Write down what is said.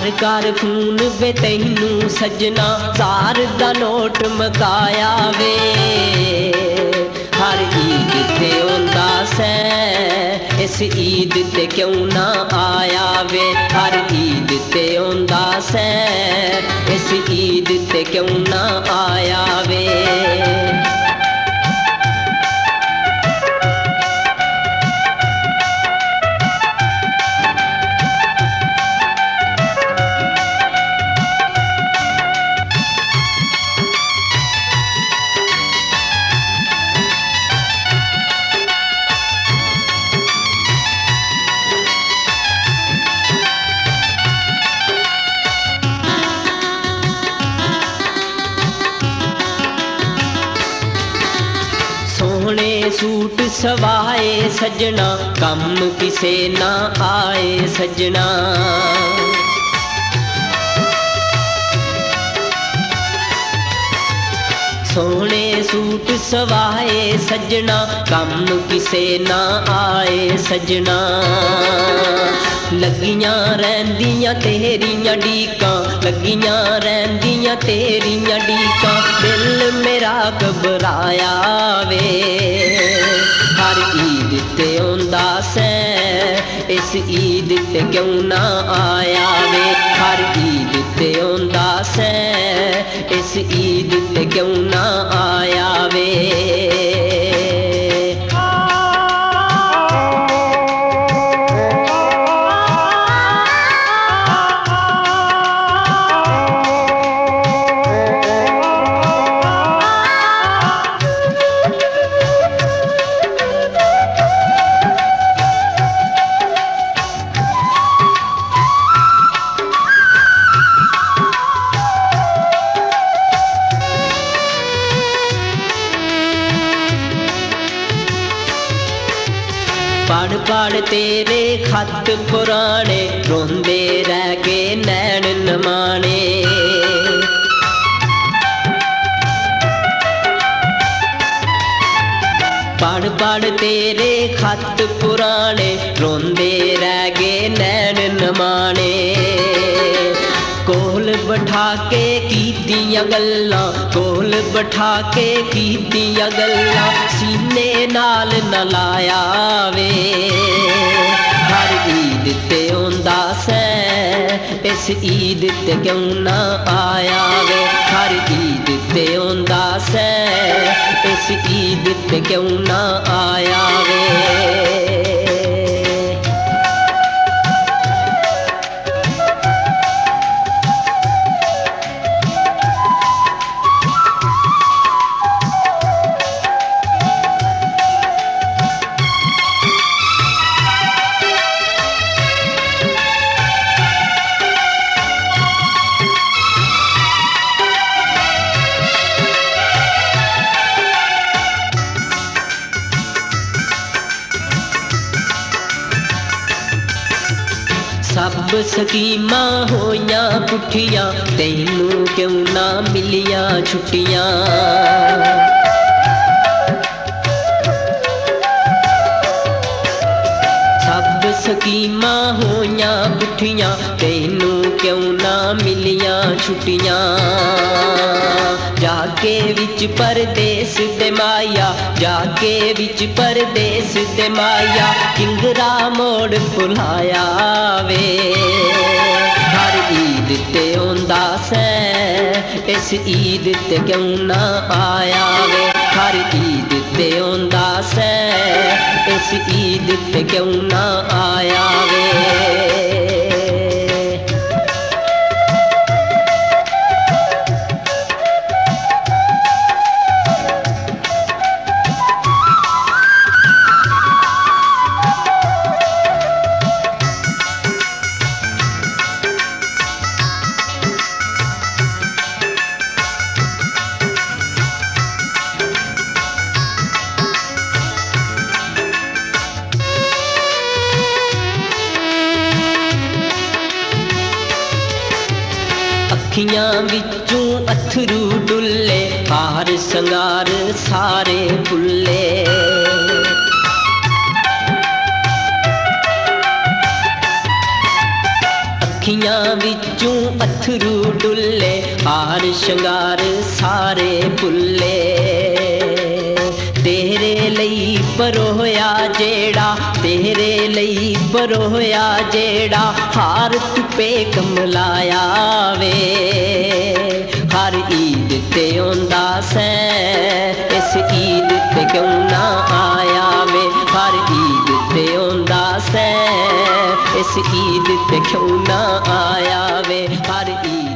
घर घर खून वे तैनू सजना जार दा नोट मकाया वे हर ईद ते ओंदा सै इस ईद ते क्यों ना आया वे हर ईद ते ओंदा सै इस ईद ते क्यों ना आया वे। सोहने सूट सवाए सजना कम किसे ना आए सजना सोहने सूट सवाए सजना कम किसे ना आए सजना लगियां रहिंदियां तेरियां डीकां लगियां रहिंदियां तेरियां डीकां दिल मेरा घबराया वे हर ईद ते ओंदा सै इस ईद ते क्यों ना आया वे हर ईद ते ओंदा सै इस ईद ते क्यों ना आया वे। पढ़ पढ़ तेरे खत पुराने रोंदे रह गए नैन नमाने पढ़ पढ़ तेरे खत पुराने रोंदे रह गए नैन नमाने कोल बैठा के कीतियां गल्लां कोल बैठा के कीतियां गल्लां सीने नाल न लाया वे हर ईद ते ओंदा सै इस ईद ते क्यों ना आया वे हर ईद ते ओंदा सै इस ईद ते क्यों ना आया वे। सब स्कीमां होइयां पुठियां तैनू क्यों ना मिलियां छुट्टियां सब स्कीमां होइयां पुठियां तैनू क्यों ना मिलियां छुट्टियां जाके विच परदेस दे माया जाके विच परदेस दे माया किंगरा मोड़ भुलाया वे हर ईद ते ओंदा सै इस ईद ते क्यों ना आया वे हर ईद ते ओंदा सै इस ईद ते क्यों ना आया वे। अखियां विचों अथरू डुल्ले हार संगार सारे फुल्ले अखियां विच अथरू डुल्ले हार शंगार सारे भुल्ले तेरे लई परोया जेड़ा तेरे लई परोया जेड़ा हार तुपे कमलाया वे हर ईद ते ओंदा सै इस ईद ते क्यों ना आया वे हर ईद ते ओंदा सै इस ईद ते क्यों ना आया वे हर ईद